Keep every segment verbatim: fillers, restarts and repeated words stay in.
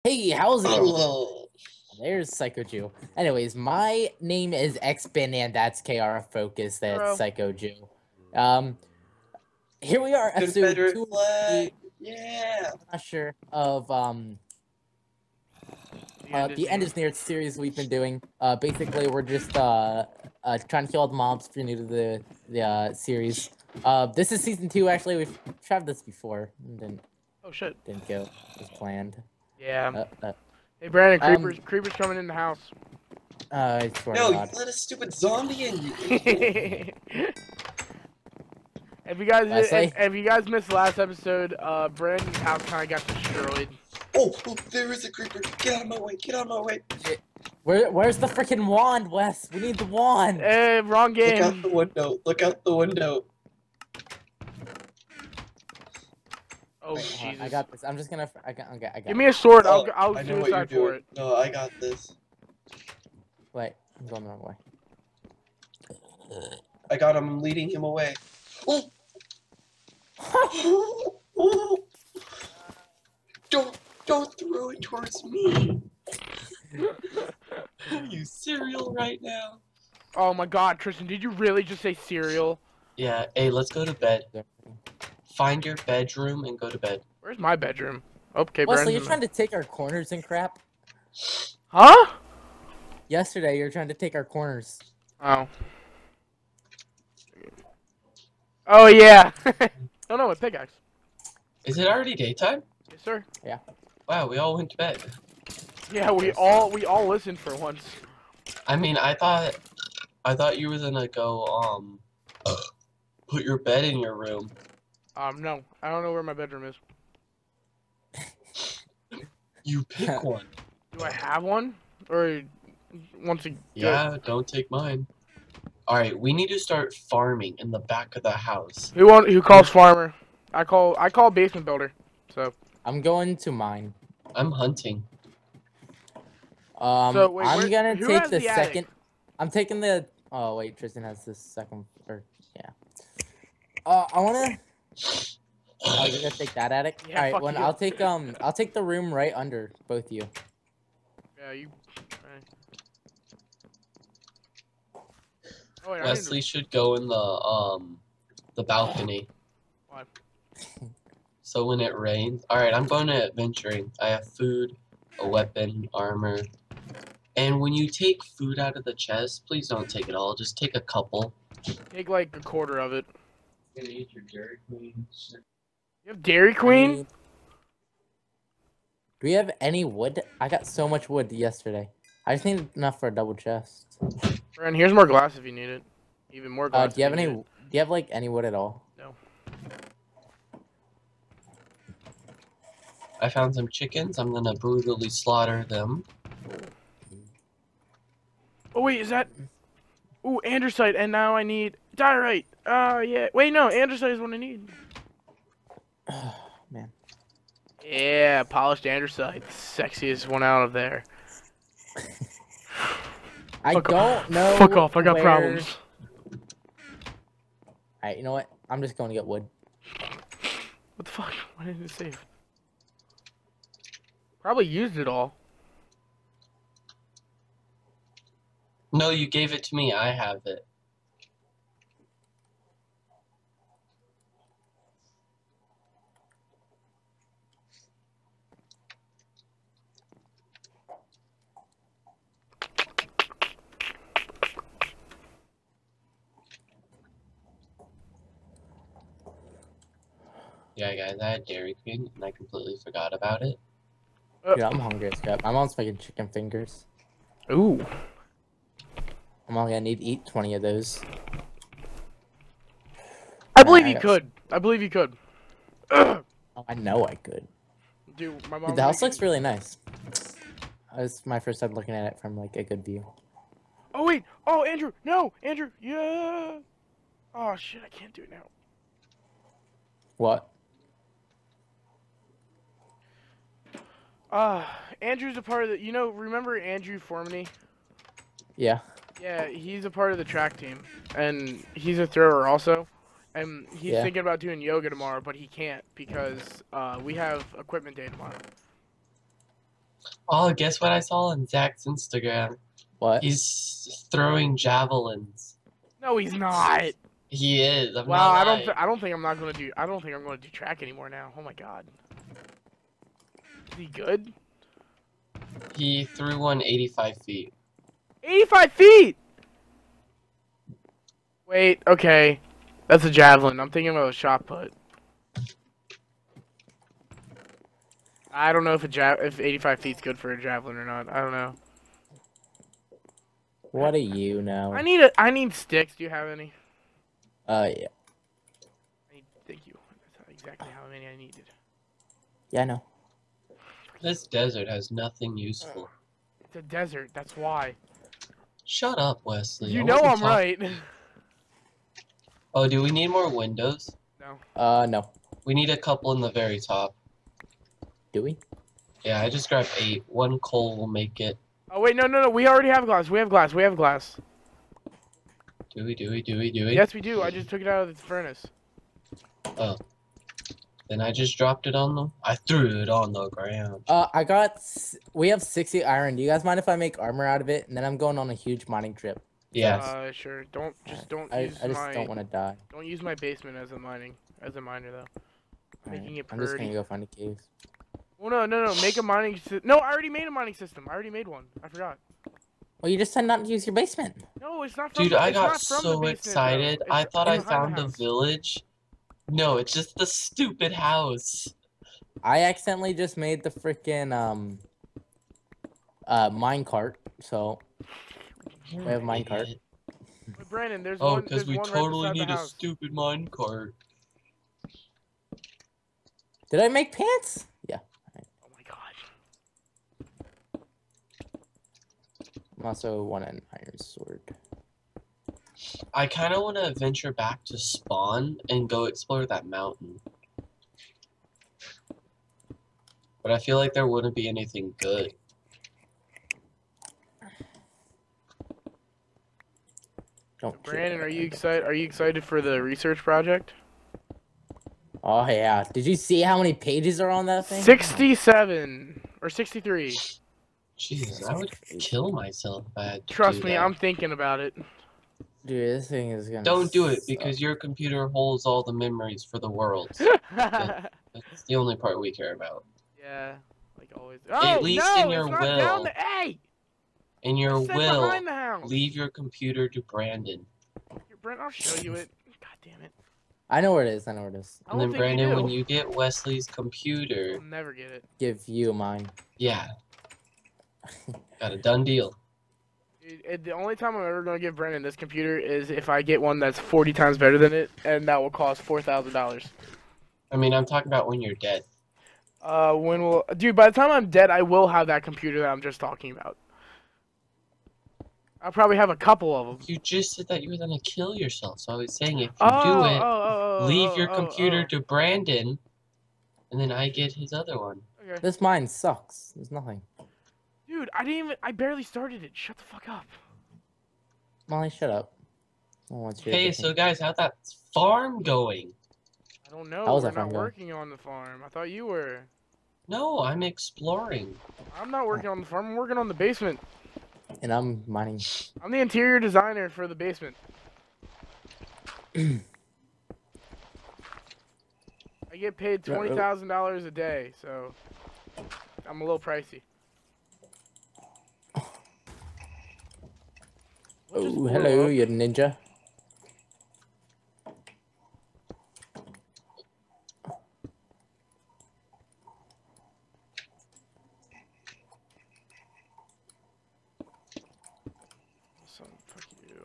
Hey, how's it going? Oh, There's Psycho Jew. Anyways, my name is X-Bin and that's K R Focus. That's Bro. Psycho Jew. Um, here we are, episode Confederate two. flag. Yeah. I'm not sure of um. The Uh, end is the end near. is near. It's a series we've been doing. Uh, basically, we're just uh, uh trying to kill all the mobs. If you're new to the the uh, series, uh, this is season two. Actually, we've tried this before. and Didn't Oh shit. didn't go as planned. Yeah. Uh, uh, Hey Brandon, um, creepers, creepers coming in the house. uh, I swear No, to you God. let a stupid zombie in. You If you guys, Leslie? if, if you guys missed the last episode, uh, Brandon's house kind of got destroyed. oh, oh, there is a creeper. Get out of my way. Get out of my way. Where where's the freaking wand, Wes? We need the wand. Eh, wrong Look out game. the window. Look out the window. Oh Wait, hold on, Jesus. I got this. I'm just gonna. I got. Okay, I got. Give me a sword. Oh, I'll, I'll I know what you're suicide for doing. it. No, I got this. Wait, I'm going the wrong way. I got him. I'm leading him away. Oh. Oh. Don't, don't throw it towards me. You cereal right now. Oh my God, Tristan, did you really just say cereal? Yeah. Hey, let's go to bed. Find your bedroom and go to bed. Where's my bedroom? Okay, Wesley, Brandon. you're trying to take our corners and crap. Huh? Yesterday, you were trying to take our corners. Oh. Oh yeah. Oh no, a pickaxe. Is it already daytime? Yes, sir. Wow, we all went to bed. Yeah, we all we all listened for once. I mean, I thought, I thought you were gonna go, um, put your bed in your room. Um, no, I don't know where my bedroom is. You pick one. Do I have one? Or once again? Yeah, don't take mine. Alright, we need to start farming in the back of the house. Who want, who calls farmer? I call I call basement builder. So I'm going to mine. I'm hunting. Um, So, wait, I'm where- gonna who take has the, the attic? second. I'm taking the. Oh wait, Tristan has the second. Or yeah. Uh, I wanna. Oh, you're gonna take that attic? Yeah, All right. fuck When you. I'll take um, I'll take the room right under both of you. yeah, you. Oh wait, I Wesley should go in the, um, the balcony. Why? So when it rains. Alright, I'm going to adventuring. I have food, a weapon, armor. And when you take food out of the chest, please don't take it all. Just take a couple. take like a quarter of it. You're gonna eat your Dairy Queen. You have Dairy Queen? Any- Do we have any wood? I got so much wood yesterday. I just need enough for a double chest. And here's more glass if you need it. Even more Uh, glass. do you have if any? need Do you have like any wood at all? No. I found some chickens. I'm gonna brutally slaughter them. it. Oh wait, is that? Ooh, andesite, and now I need diorite. Oh yeah. Wait, no, andesite is what I need. Man. Yeah, polished andesite, sexiest one out of there. I Fuck don't off. know. Fuck off, I got where- problems. Alright, you know what? I'm just going to get wood. What the fuck? Why didn't it save? Probably used it all. No, you gave it to me. I have it. Yeah, guys, I had Dairy Queen, and I completely forgot about it. Dude, I'm hungry as crap. I'm almost making chicken fingers. Ooh. I'm only gonna need to eat twenty of those. I believe I you got- could. I believe you could. Ugh. Oh, I know I could. Dude, my mom. Dude, the house looks really nice. It's my first time looking at it from like a good view. Oh wait. Oh Andrew. No, Andrew. Yeah. Oh shit. I can't do it now. What? Uh, Andrew's a part of the. You know, remember Andrew Formany? Yeah. Yeah, he's a part of the track team, and he's a thrower also. And he's Yeah. thinking about doing yoga tomorrow, but he can't because uh, we have equipment day tomorrow. Oh, guess what I saw on Zach's Instagram? What? He's throwing javelins. No, he's not. He is. I'm Wow, not I don't. lying. Th I don't think I'm not gonna do. I don't think I'm gonna do track anymore now. Oh my god. Is he good? He threw one eighty-five feet. eighty-five feet. Wait. Okay. That's a javelin. I'm thinking about a shot put. I don't know if a ja if eighty-five feet's good for a javelin or not. I don't know. What do you know? I need a. I need sticks. Do you have any? Uh, yeah. I need, thank you. That's exactly how many I needed. Yeah, I know. This desert has nothing useful. It's a desert. That's why. Shut up, Wesley. You I know wasn't I'm talk- right. Oh, do we need more windows? No. Uh, no. We need a couple in the very top. Do we? Yeah, I just grabbed eight. One coal will make it. Oh wait, no, no, no. We already have glass. We have glass. We have glass. Do we, do we, do we, do we? Yes, we do. I just took it out of the furnace. Oh. Then I just dropped it on the... I threw it on the ground. Uh, I got. S we have sixty iron. Do you guys mind if I make armor out of it? And then I'm going on a huge mining trip. Yes. Uh, sure. Don't just don't I, use I just my don't want to die. don't use my basement as a mining as a miner though. Alright, Making it I'm just gonna pretty. go find a cave. Oh no, no, no. Make a mining. Si no, I already made a mining system. I already made one. I forgot. Well, you just said not to use your basement. No, it's not from. Dude, the, I it's got not from the so basement, excited. though. I It's thought in I behind found the a house. village. No, it's just the stupid house. I accidentally just made the freaking um uh minecart. So we have minecart. Idiot. Wait, Brandon, there's Oh, one. because There's we one totally right beside need the a house. stupid minecart. Did I make pants? Yeah. Oh my god. I'm also want an iron sword. I kind of want to venture back to spawn and go explore that mountain. But I feel like there wouldn't be anything good. Don't kill Brandon, me. are you excited? Are you excited for the research project? Oh yeah. Did you see how many pages are on that thing? Sixty-seven or sixty-three. Jesus, I would kill myself if I had to Trust do me, that. I'm thinking about it. Dude, this thing is gonna. Don't do it suck. because your computer holds all the memories for the world. yeah, That's the only part we care about. like always. Oh least no, in your it's not down will. the. Hey, In your it's set will, behind the house. leave your computer to Brandon. Here, Brent, I'll show you it. God damn it. I know where it is. I know where it is. I And don't then think Brandon, you do. when you get Wesley's computer, I'll never get it. Give you mine. yeah, got a done deal. Dude, it, the only time I'm ever gonna give Brandon this computer is if I get one that's forty times better than it, and that will cost four thousand dollars. I mean, I'm talking about when you're dead. Uh, when will, dude? By the time I'm dead, I will have that computer that I'm just talking about. I'll probably have a couple of them. You just said that you were gonna kill yourself, so I was saying if you Oh, do it, oh, oh, oh, leave oh, your oh, computer oh. to Brandon, and then I get his other one. Okay. This mine sucks. There's nothing. Dude, I didn't even. I barely started it. Shut the fuck up. Molly, shut up. I don't want you to Hey, get so me. guys, how's that farm going? I don't know. How was We're that not farm going? working on the farm. I thought you were. No, I'm exploring. I'm not working on the farm. I'm working on the basement. And I'm mining. I'm the interior designer for the basement. I get paid Yeah, uh, twenty thousand dollars a day, so I'm a little pricey. What just Oh, blew hello, up? you ninja. Son, fuck you.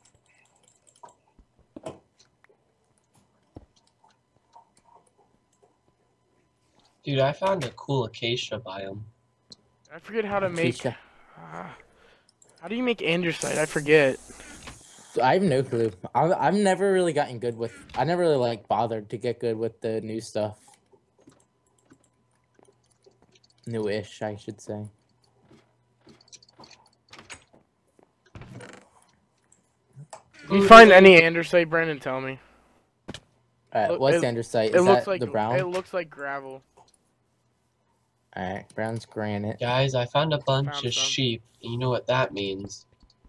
Dude, I found a cool acacia biome. I forget how to make. Keisha. Ah. How do you make andesite? I forget. I have no clue. I've, I've never really gotten good with. I never really like bothered to get good with the new stuff. Newish, I should say. If you find any andesite, Brandon, tell me. Alright, Look, what's it- the andesite? It Is looks that like the brown? it looks like gravel. Alright, brown's granite. Guys, I found a bunch Found of some. sheep. And you know what that means?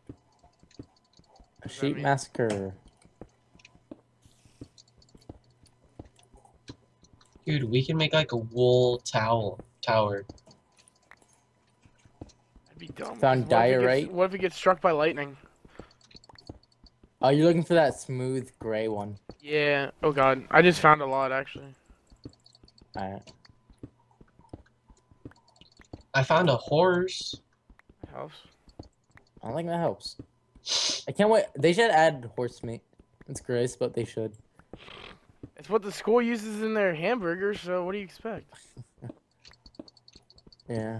A does that sheep mean? massacre. Dude, we can make like a wool towel tower. That'd be dumb. 'cause Found what if it gets- diorite. What if it gets struck by lightning? Oh, you're looking for that smooth gray one. Yeah. Oh god. I just found a lot actually. Alright. I found a horse. That helps. I don't think that helps. I can't wait. They should add horse meat. It's gross, but they should. It's what the school uses in their hamburgers, so what do you expect? Yeah.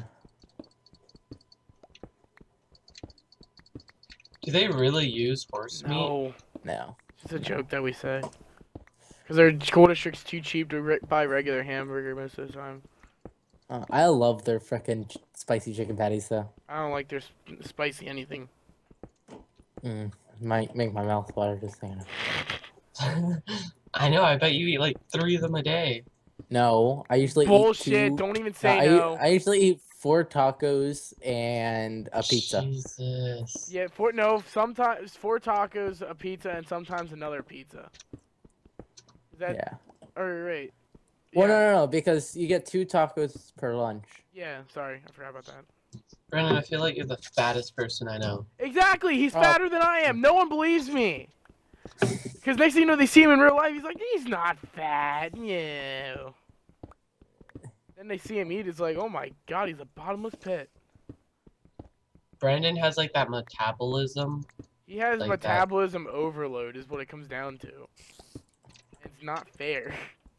Do they really use horse meat? No. No. It's a joke that we say. Because their school district's too cheap to re buy regular hamburger most of the time. Uh, I love their frickin' ch spicy chicken patties, though. I don't like their sp spicy anything. Mm, might make my mouth water just thinking. of- I know, I bet you eat like three of them a day. No, I usually Bullshit! eat two. Don't even No, say I, eat- no. I usually eat four tacos and a pizza. Jesus. Yeah, four no. Sometimes four tacos, a pizza, and sometimes another pizza. Is that Yeah. or wait? Well, Yeah. no, no, no, because you get two tacos per lunch. Yeah, sorry, I forgot about that. Brandon, I feel like you're the fattest person I know. Exactly, he's Oh. fatter than I am. No one believes me. Because next thing you know, they see him in real life. He's like, he's not fat. No. Then they see him eat. It's like, oh my god, he's a bottomless pit. Brandon has like that metabolism. He has Like that. metabolism overload, is what it comes down to. It's not fair.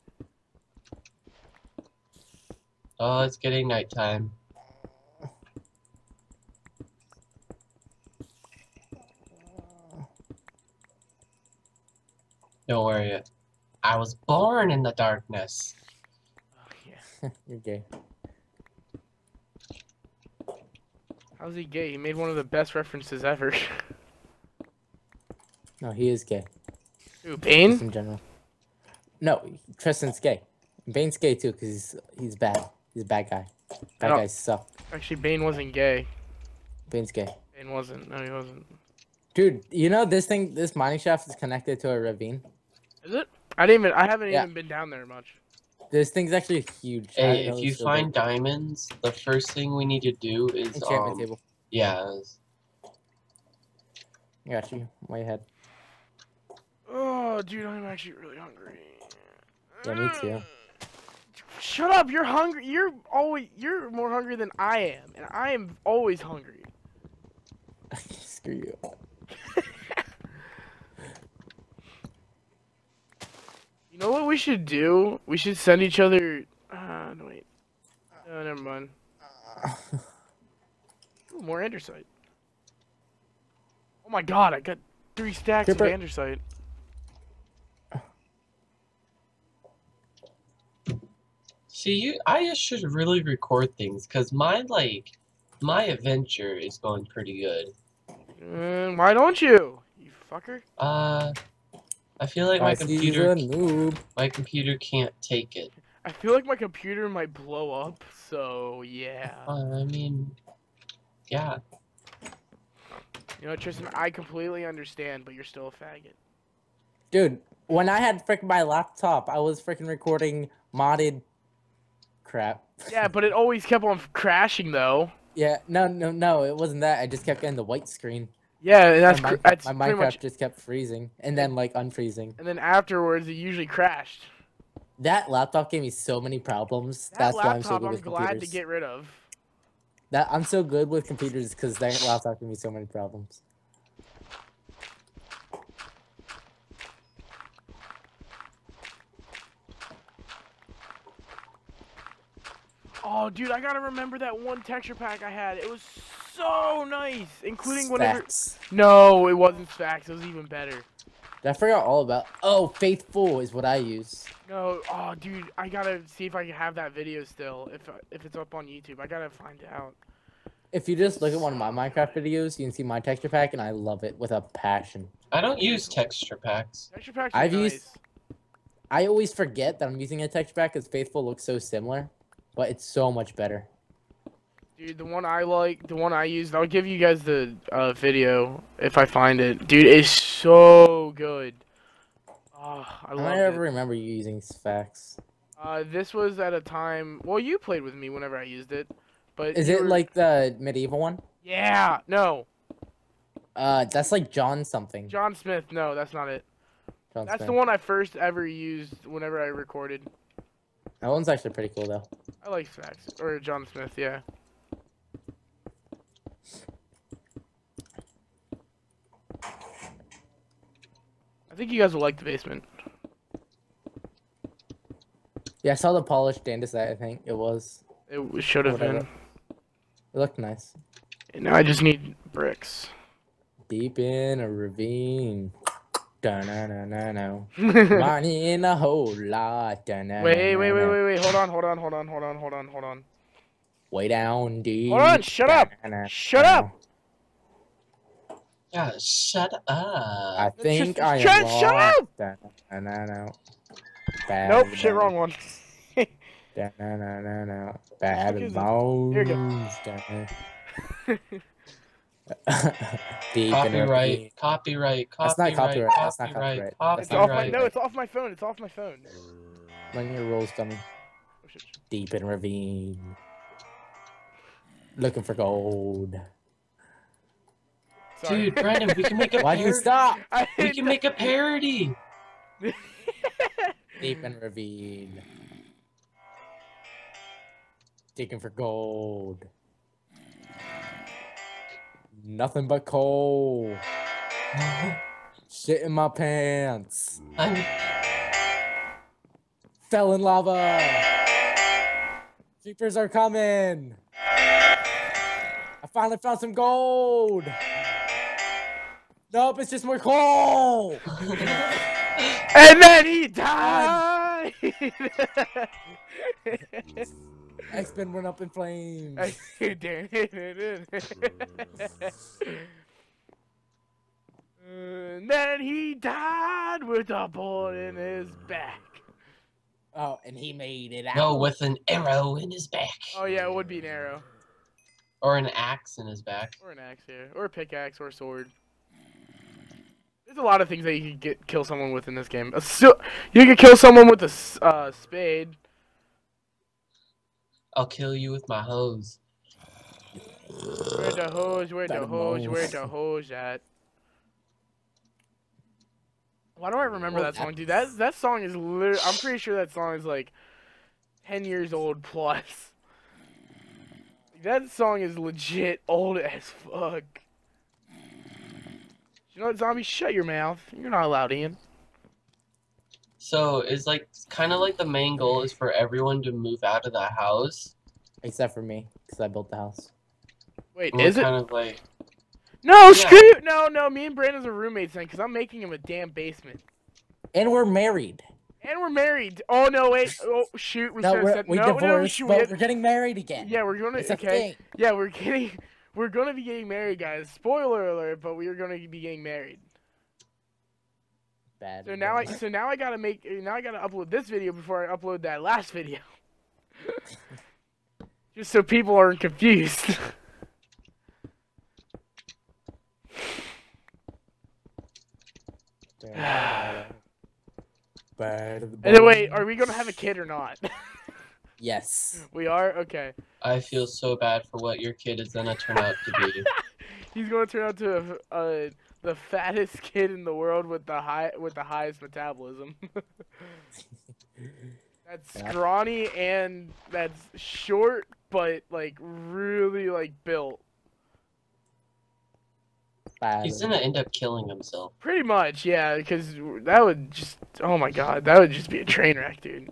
Oh, it's getting nighttime. Don't worry. I was born in the darkness. Oh, yeah. You're gay. How's he gay? He made one of the best references ever. No, he is gay. Who, Just Bane? in general. No, Tristan's gay. Bane's gay too, because he's, he's bad. He's a bad guy. Bad don't- guys suck. Actually, Bane wasn't gay. Bane's gay. Bane wasn't. No, he wasn't. Dude, you know this thing, this mining shaft is connected to a ravine? Is it? I didn't even. I haven't Yeah. even been down there much. This thing's actually huge. I Hey, didn't know if it you was so find big. diamonds, the first thing we need to do is Enchantment um, table. yeah, is- I got you. Way ahead. Oh, dude, I'm actually really hungry. Yeah, me too. Shut up! You're hungry. You're always. You're more hungry than I am, and I am always hungry. Screw you. You know what we should do? We should send each other. Uh, no, wait. Oh, never mind. Ooh, more andesite. Oh my god, I got three stacks Skipper. of andesite. See, you, I just should really record things, cause my like, my adventure is going pretty good. Mm, why don't you? You fucker. Uh, I feel like my Guys, he's computer, a noob. my computer can't take it. I feel like my computer might blow up, so yeah. Uh, I mean, yeah. You know, Tristan, I completely understand, but you're still a faggot. Dude, when I had frickin' my laptop, I was frickin' recording modded crap. Yeah, but it always kept on crashing, though. Yeah, no, no, no, it wasn't that. I just kept getting the white screen. Yeah, and that's my, cr- Minecraft- that's my pretty Minecraft much. just kept freezing and then like unfreezing. And then afterwards, it usually crashed. That laptop gave me so many problems. That That's why I'm so laptop, good I'm, with glad computers. to get rid of. That I'm so good with computers because that laptop gave me so many problems. Oh, dude, I gotta remember that one texture pack I had. It was so nice, including whenever. Stacks. No, it wasn't Stacks. It was even better. I forgot all about. Oh, Faithful is what I use. No, oh, dude, I gotta see if I can have that video still. If if it's up on YouTube, I gotta find out. If you just look at one of my Minecraft videos, you can see my texture pack, and I love it with a passion. I don't use texture packs. Texture packs are I've nice. used- I always forget that I'm using a texture pack because Faithful looks so similar, but it's so much better. Dude, the one I like, the one I used, I'll give you guys the uh, video if I find it. Dude, it's so good. Oh, I I love don't it. ever remember you using Sphax. Uh, this was at a time. Well, you played with me whenever I used it, but Is you it were- like the medieval one? Yeah, no, Uh, that's like John something. John Smith. No, that's not it. John That's Smith. the one I first ever used whenever I recorded. That one's actually pretty cool though. I like Fax or John Smith. Yeah. I think you guys will like the basement. Yeah, I saw the polished andesite. I think it was. It should have Whatever. been. It looked nice. And now I just need bricks. Deep in a ravine. Da-na-na-na-na. wait, Money in a whole lot. Da-na-na-na-na. wait, wait, wait, wait. Hold on, hold on, hold on, hold on, hold on, hold on. Way down deep. Hold on, shut up. Da-na-na-na. Shut up. Yeah, shut up. I think Just- I am shut- lost. shut up! Da-na-na-na. Bad Nope, shit, bones. wrong one. Da-na-na-na-na. fuck Bad is this? bones. Here you Da-na. Deep in a Copyright, ravine. copyright, copyright, That's not copyright, that's not copyright, copyright. It's off my copyright. no, it's off my phone. It's off my phone. Run your rolls, dummy. Oh, shit. Deep in a ravine. Looking for gold. Sorry. Dude, Brandon, we can make a Why'd you parody. stop? I We hit can the- make a parody. Deep in a ravine. Digging for gold. Nothing but coal. Shit in my pants. I'm Fell in lava. Creepers are coming. I finally found some gold. Nope, it's just more coal. And then he died. X-Men went up in flames. And then he died with a bullet in his back. Oh, and he made it out. no with an arrow in his back, Oh yeah, it would be an arrow. or an axe in his back. Or an axe, yeah. Or a pickaxe, or a sword. There's a lot of things that you could get kill someone with in this game. A so you could kill someone with a s- uh, spade. I'll kill you with my hose. Where the hose? Where the Better hose? move. Where the hose at? Why do I remember Well, that song, dude? That that song is literally. I'm pretty sure that song is like ten years old plus. That song is legit old as fuck. You know what, zombie? Shut your mouth. You're not allowed in. So it's like kind of like the main goal is for everyone to move out of the house. Except for me, because I built the house. Wait, And we're is it? kind of like No, Yeah. screw you. No, no. Me and Brandon's are roommates then, because I'm making him a damn basement. And we're married. And we're married. Oh no, wait. Oh shoot. We No, should've we're, said- we no, no, divorced, shoot, but we- we're getting married again. Yeah, we're gonna. It's a Okay. thing. Yeah, we're getting. We're gonna be getting married, guys. Spoiler alert! But we are gonna be getting married. Bad. So now I. So now I gotta make. Now I gotta upload this video before I upload that last video. Just so people aren't confused. Bad of the And then wait, bone. are we gonna have a kid or not? Yes. We are. Okay. I feel so bad for what your kid is gonna turn out to be. He's gonna turn out to uh, the fattest kid in the world with the high with the highest metabolism. That's Yeah. scrawny and that's short, but like really like built. Bad He's of the gonna end up killing himself. Pretty much, yeah. Because that would just oh my god, that would just be a train wreck, dude.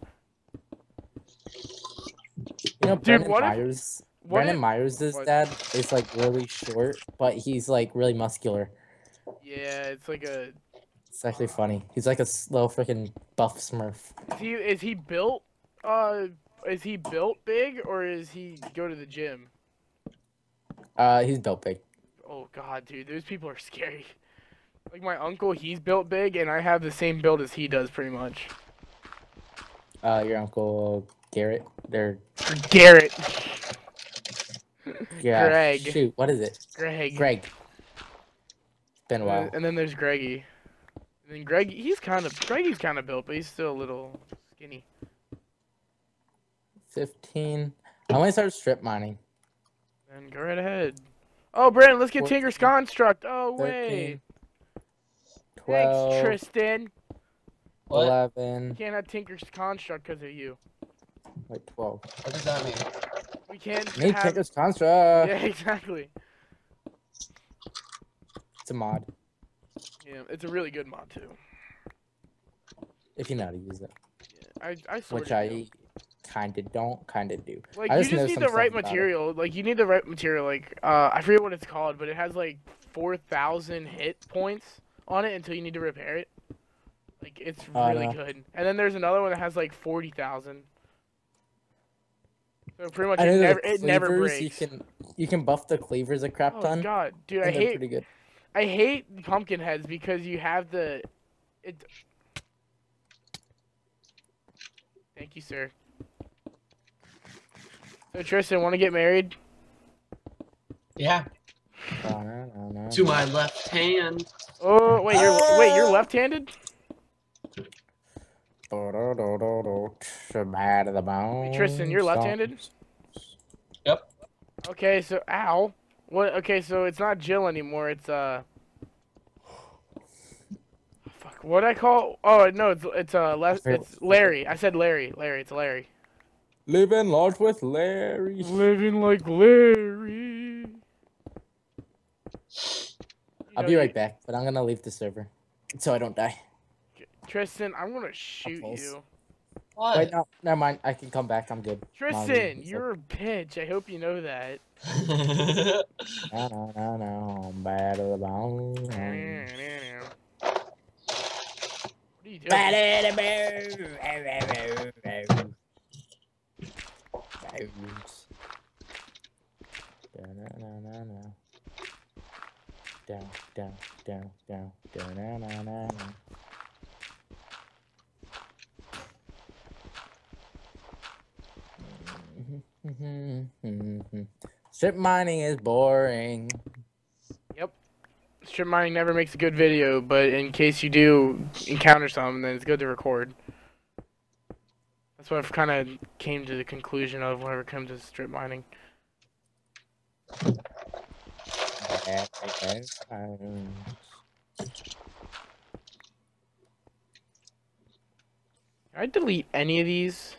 You know, Dude, Brendan what if- Myers. what Brendan if- Myers' what? dad is like really short, but he's like really muscular. Yeah, it's like a. It's actually funny. He's like a slow freaking buff Smurf. Is he is he built? Uh, is he built big or is he go to the gym? Uh, he's built big. Oh god, dude, those people are scary. Like my uncle, he's built big, and I have the same build as he does, pretty much. Uh, your uncle Garrett. They're Garrett. yeah. Greg. Shoot, what is it? Greg. Greg. It's been a And while. then, and then there's Greggy. And then Greg, he's kind of Greggy's kind of built, but he's still a little skinny. Fifteen. I want to start strip mining. And go right ahead. Oh, Brandon, let's get fourteen, Tinker's Construct. Oh, wait. thirteen, twelve, Thanks, Tristan. What? eleven. Can't have Tinker's Construct because of you. Wait, twelve. What does that mean? We can't Need have... Tinker's Construct. Yeah, exactly. It's a mod. Yeah, it's a really good mod, too. If you know how to use it. Yeah, I, I sort Which of I do. kind of don't, kind of do. Like, I you just just know need some the right stuff about it. material. Like, you need the right material. Like, uh, I forget what it's called, but it has, like, four thousand hit points on it until you need to repair it. Like, it's Oh, really no. good. And then there's another one that has, like, forty thousand. So pretty much I it know never, the it never cleavers, breaks. you can you can buff the cleavers a crap Oh, ton. God. Dude, I and they're hate, pretty good. I hate pumpkin heads because you have the... It... Thank you, sir. So, Tristan, want to get married? Yeah. Oh, no, no, no, To no. my left hand. Oh, wait, you're wait, you're left-handed? Bad of the bone. Wait, Tristan, you're left-handed? Yep. Okay, so ow. What? Okay, so it's not Jill anymore. It's uh. Fuck. What I call? Oh no, it's it's uh. Les, it's Larry. I said Larry. Larry. It's Larry. Living large with Larry. Living like Larry. I'll be right back, but I'm gonna leave the server so I don't die. Tristan, I'm gonna shoot Apples. you. What? Wait, no, never mind. I can come back. I'm good. Tristan, I'll- you're a bitch. I hope you know that. No, no, no, no. I'm bad of the bone. What are you doing? Bad of the bone. Bones. Da-na-na-na-na. Down, down, down, down, da-na-na-na-na. Strip mining is boring. Strip mining never makes a good video, but in case you do encounter some, then it's good to record. That's what I've kind of came to the conclusion of whenever it comes to strip mining. Can I delete any of these?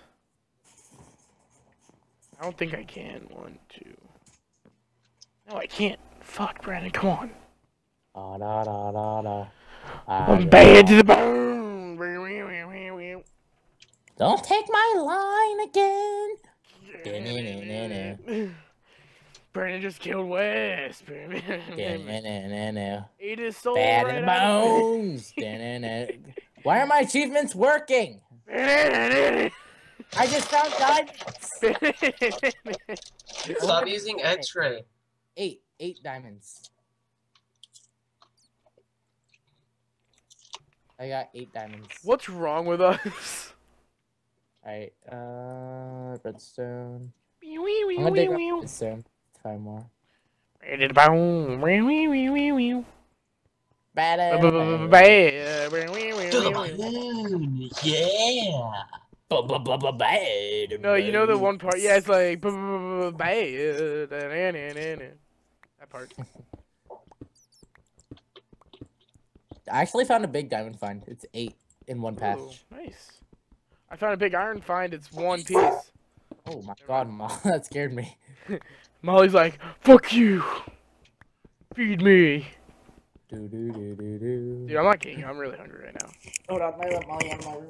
I don't think I can. One, two. No, I can't. Fuck, Brandon, come on. Ah, da, da, da, da. I'm bad to the bone. Don't take my line again. Brandon just killed Wes. Da-na-na-na-na. Ate his soul Bad right in the out of bones. Da-na-na. Why are my achievements working? it. I just found diamonds. Stop using X-ray. Eight, eight diamonds. I got eight diamonds. What's wrong with us? Alright, uh, redstone. Wee, wee, wee, I'm gonna wee, dig up wee. redstone. Five more. Bad to the bone. Wee, wee, wee, wee, wee. Bad. Bad. Wee, wee, wee, To the wee, wee. balloon. Yeah. Bad. No, you know the one part. Yeah, it's like bad. That part. I actually found a big diamond find. It's eight in one patch. Ooh, nice. I found a big iron find. It's one piece. Oh my god, Mom, that scared me. Molly's like, fuck you. Feed me. Do, do, do, do, do. Dude, I'm not kidding. I'm really hungry right now. Hold on, my Molly on my room.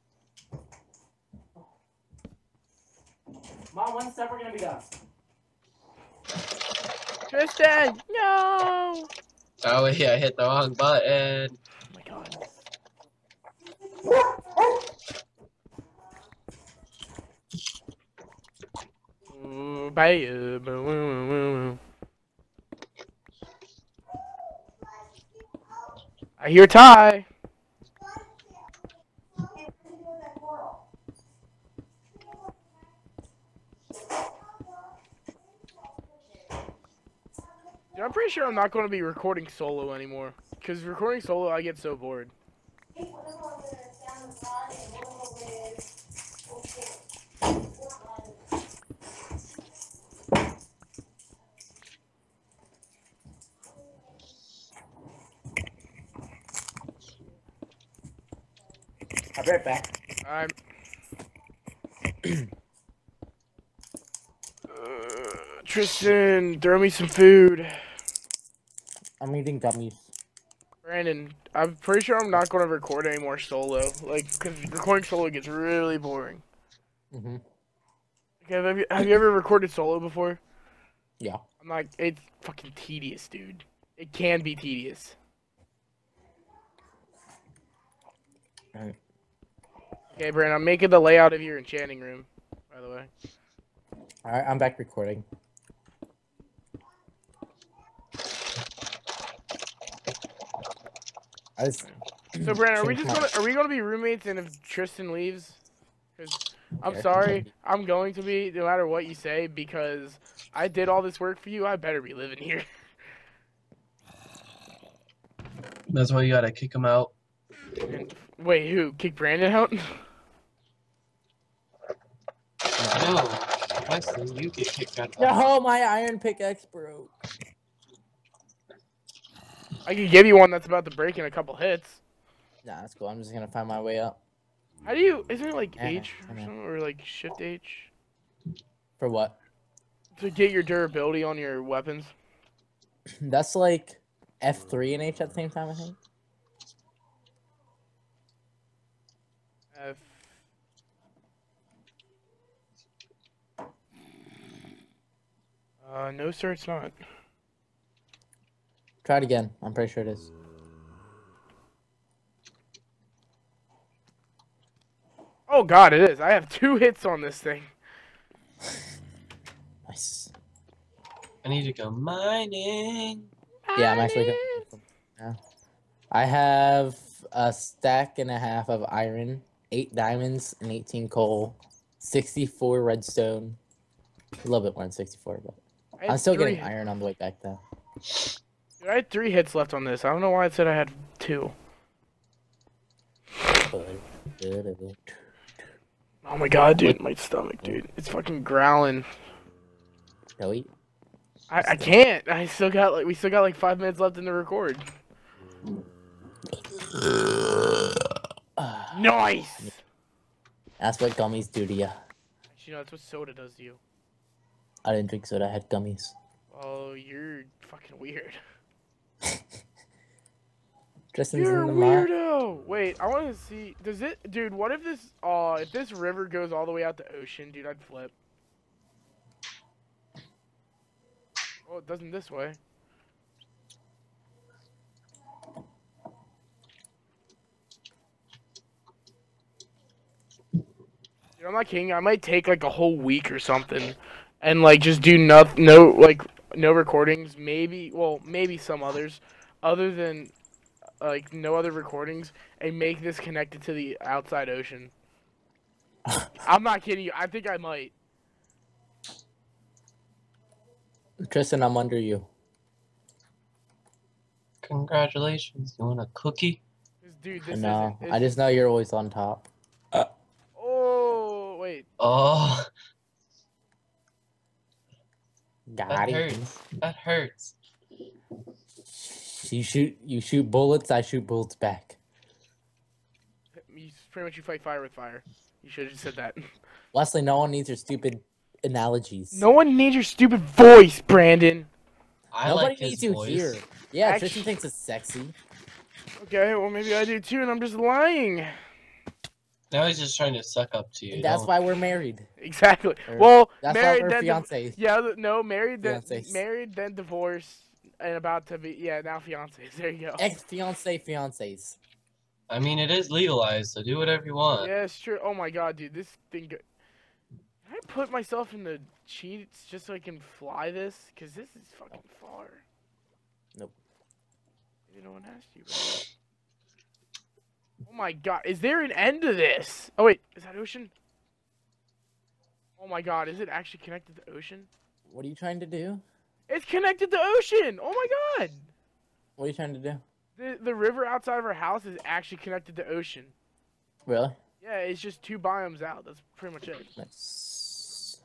Mom, when's supper gonna be done? Tristan, no. Oh yeah, I hit the wrong button. Oh my god. Ooh, bad. I hear Ty. Dude, I'm pretty sure I'm not going to be recording solo anymore. Because recording solo, I get so bored. I'll be right back. I'm. uh, Tristan, throw me some food. I'm eating gummies. Brandon, I'm pretty sure I'm not going to record anymore solo. Like, because recording solo gets really boring. Mm-hmm. Okay, have you, have you ever recorded solo before? Yeah. I'm like, it's fucking tedious, dude. It can be tedious. Alright. Okay, Brandon, I'm making the layout of your enchanting room, by the way. Alright, I'm back recording. I just So, Brandon, are we changed just my- gonna are we gonna be roommates? And if Tristan leaves, because I'm Okay. sorry, I'm going to be no matter what you say because I did all this work for you. I better be living here. That's why you gotta kick him out. And, wait, who? Kick Brandon out? No, Wesley, you get kicked out. No, my iron pickaxe broke. I could give you one that's about to break in a couple hits. Nah, that's cool. I'm just gonna find my way up. How do you? Isn't it like Yeah, H I or know. something, or like Shift H For what? to get your durability on your weapons? That's like F three and H at the same time, I think. F. Uh, no, sir, it's not. Try it again. I'm pretty sure it is. Oh God, it is. I have two hits on this thing. Nice. I need to go mining. Yeah, I'm actually gonna. Yeah. I have a stack and a half of iron, eight diamonds, and eighteen coal, sixty-four redstone. A little bit more than sixty-four, but I had I'm still three getting hits. iron on the way back though. Dude, I had three hits left on this. I don't know why it said I had two. Oh my God, dude, my stomach, dude, it's fucking growling. Go eat. I, I can't. I still got like we still got like five minutes left in the record. Nice. That's what gummies do to you. You know that's what soda does to you. I didn't drink soda. I had gummies. Oh, you're fucking weird. Tristan's You're in a the mod. weirdo. Wait, I want to see. Does it, dude? What if this? Uh, if this river goes all the way out the ocean, dude, I'd flip. Oh, it doesn't this way. Dude, I'm not kidding. I might take like a whole week or something, and like just do no, no like no recordings. Maybe, well, maybe some others, other than like no other recordings, and make this connected to the outside ocean. I'm not kidding you. I think I might. Tristan, I'm under you. Congratulations. You want a cookie? This, dude, this No, isn't. I just know you're always on top. Oh wait. Oh, Got that it. hurts. That hurts. You shoot, you shoot bullets. I shoot bullets back. You pretty much you fight fire with fire. You should have just said that. Leslie, no one needs your stupid analogies. No one needs your stupid voice, Brandon. I Nobody like his needs you voice. here. Yeah, Actu- Tristan thinks it's sexy. Okay, well maybe I do too, and I'm just lying. Now he's just trying to suck up to you. And that's Don't- why we're married. Exactly. Or- Well, That's married why we're then div- fiancés. yeah, th- no, married then Fiancés. married then divorced and about to be yeah now fiancés. There you go. Ex-fiancé, fiancés. I mean, it is legalized, so do whatever you want. Yeah, it's true. Oh my God, dude, this thing. Go- Can I put myself in the cheats just so I can fly this? Cause this is fucking far. Nope. Maybe no one asked you. Bro. Oh my God, is there an end to this? Oh wait, is that ocean? Oh my God, is it actually connected to ocean? What are you trying to do? It's connected to ocean. Oh my god. What are you trying to do? The the river outside of our house is actually connected to ocean. Really? Yeah, it's just two biomes out. That's pretty much it. That's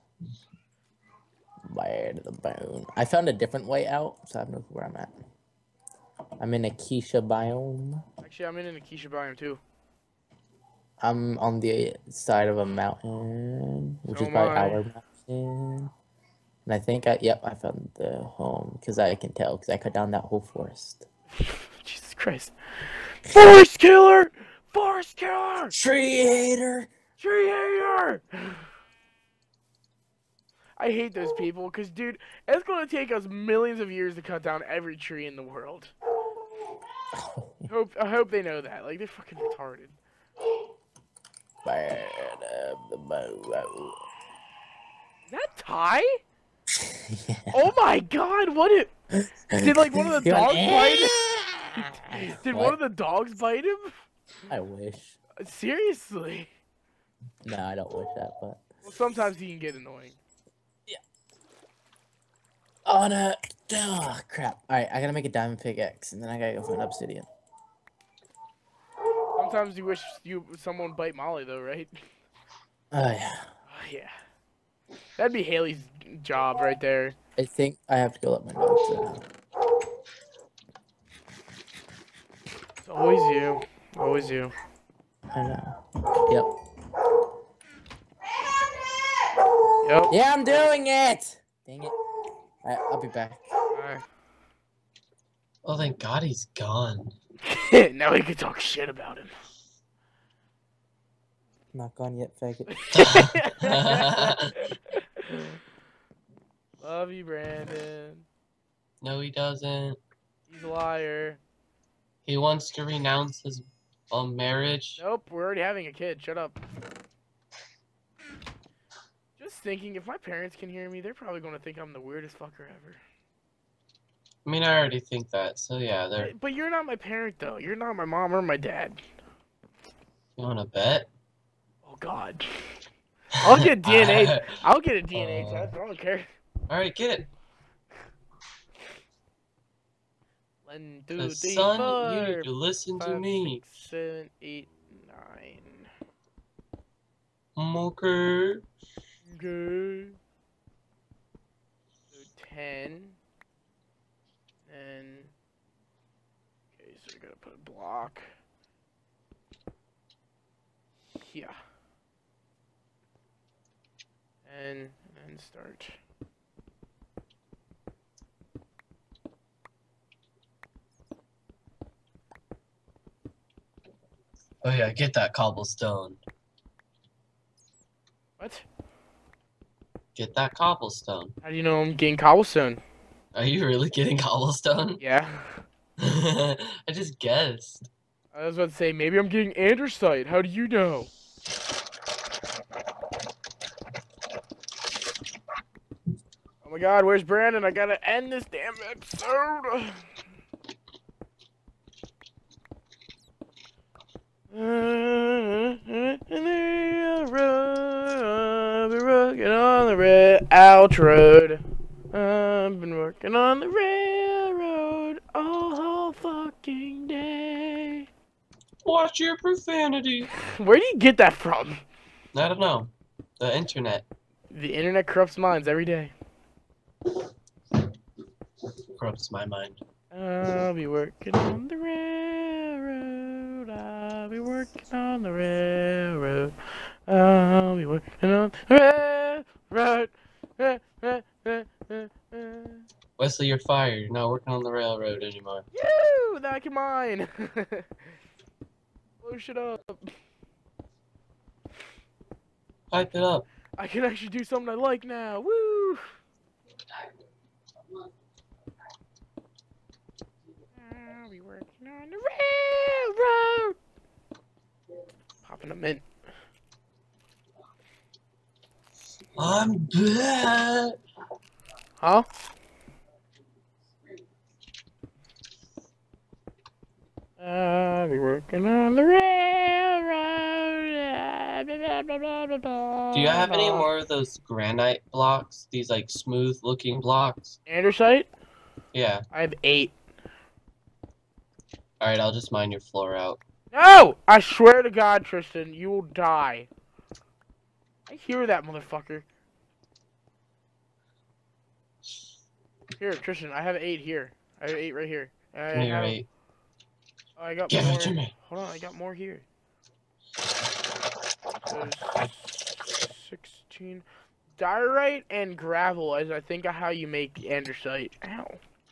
where to the bone. I found a different way out, so I don't know where I'm at. I'm in a Keisha biome. Actually, I'm in an Akeisha biome too. I'm on the side of a mountain, which So is am probably I. our mountain. And I think I, yep, I found the home because I can tell because I cut down that whole forest. Jesus Christ. Forest killer! Forest killer! Tree hater! Tree hater! I hate those people because, dude, it's going to take us millions of years to cut down every tree in the world. Hope, I hope they know that. Like, they're fucking retarded. Bird of the bow. Is that Ty? Yeah. Oh my god, what it... Did, like, one of the He went, dogs bite him? Did What? one of the dogs bite him? I wish. Seriously? No, I don't wish that, but. Well, sometimes he can get annoying. Oh no! Oh crap! All right, I gotta make a diamond pickaxe, and then I gotta go find obsidian. Sometimes you wish you someone bite Molly, though, right? Oh yeah. Oh, yeah. That'd be Haley's job right there. I think I have to go let my dogs out. It's always you. Always you. I know. Yep. Yep. Yeah, I'm doing it. Dang it! All right, I'll be back. Alright. Oh, thank God he's gone. Now we can talk shit about him. Not gone yet, faggot. Love you, Brandon. No, he doesn't. He's a liar. He wants to renounce his um, marriage. Nope, we're already having a kid. Shut up. Just thinking, if my parents can hear me, they're probably going to think I'm the weirdest fucker ever. I mean, I already think that, so yeah, they're... But, but you're not my parent, though. You're not my mom or my dad. You wanna bet? Oh, God. I'll get a D N A. I'll get a D N A Uh, test. I don't care. Alright, get it. One, two, Cause three, son, four, you need to listen to five, me. six, seven, eight, nine. Okay. Okay. So ten. And okay, so we gotta put a block. Yeah. And and start. Oh yeah, get that cobblestone. What? Get that cobblestone. How do you know I'm getting cobblestone? Are you really getting cobblestone? Yeah. I just guessed. I was about to say, maybe I'm getting andesite. How do you know? Oh my god, where's Brandon? I gotta end this damn episode. I've been working on the rail road. I've been working on the railroad all fucking day. Watch your profanity. Where do you get that from? I don't know. The internet The internet corrupts minds every day. corrupts my mind. I'll be working on the railroad. I'll be working on the railroad. I'll be working on the railroad. Wesley, you're fired. You're not working on the railroad anymore. Yoo! Now I can mine. Blow shit up. Pipe it up. I can actually do something I like now. Woo! I'll be working on the railroad. Popping a mint. I'm bad. Huh? I'll be working on the railroad. Do you have any more of those granite blocks? These like smooth looking blocks? Andesite? Yeah. I have eight. Alright, I'll just mine your floor out. No! I swear to God, Tristan, you will die. I hear that, motherfucker. Here, Tristan, I have eight here. I have eight right here. I Give me your have, eight. oh, I got Give more. it to me. Hold on, I got more here. There's sixteen. Diorite and gravel is, I think, how you make andesite. Ow.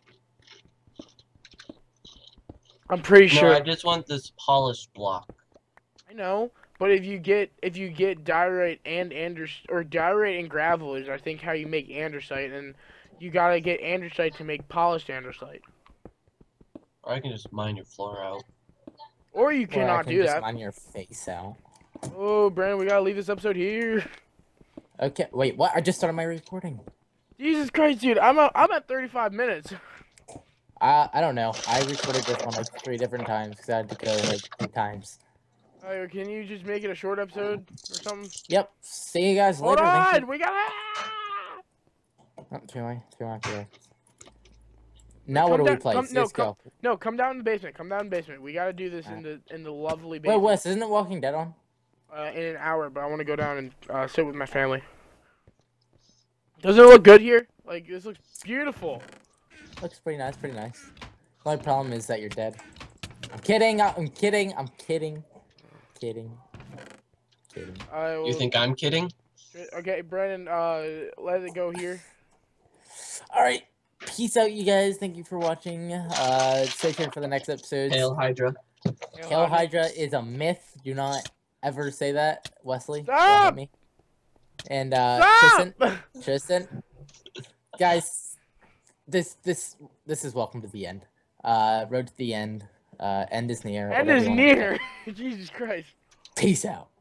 I'm pretty No, sure. I just want this polished block. I know, but if you get if you get diorite and anders or diorite and gravel is, I think, how you make andesite, and you gotta get andesite to make polished andesite. Or I can just mine your floor out. Or you Or I cannot can do just that. mine your face out. Oh, Brandon, we gotta leave this episode here. Okay, wait, what? I just started my recording. Jesus Christ, dude, I'm a, I'm at thirty-five minutes. Uh, I don't know. I recorded this one like three different times because I had to go like two times. Uh, can you just make it a short episode or something? Yep. See you guys Hold later. Thank on, you. we gotta. Oh, three more, three more, three more. Now Come what do we down- play? come- no, Let's come- go. No, come down in the basement. Come down in the basement. We gotta do this in the in the lovely Wait, basement. Wes, isn't it Walking Dead on? Uh, in an hour, but I want to go down and uh, sit with my family. Doesn't it look good here? Like, this looks beautiful. Looks pretty nice, pretty nice. The only problem is that you're dead. I'm kidding, I'm kidding, I'm kidding. Kidding. Kidding. Uh, You think I'm kidding? Okay, Brandon, uh, let it go here. Alright. Peace out, you guys. Thank you for watching. Uh, stay tuned for the next episodes. Hail Hydra. Hail Hydra is a myth. Do not ever say that, Wesley. Don't Stop! hit me. And, uh, Stop! Tristan. Tristan. Guys, this, this, this is welcome to the end. Uh, road to the end. Uh, end is near. End whatever is you wanna near. Jesus Christ. say. Peace out.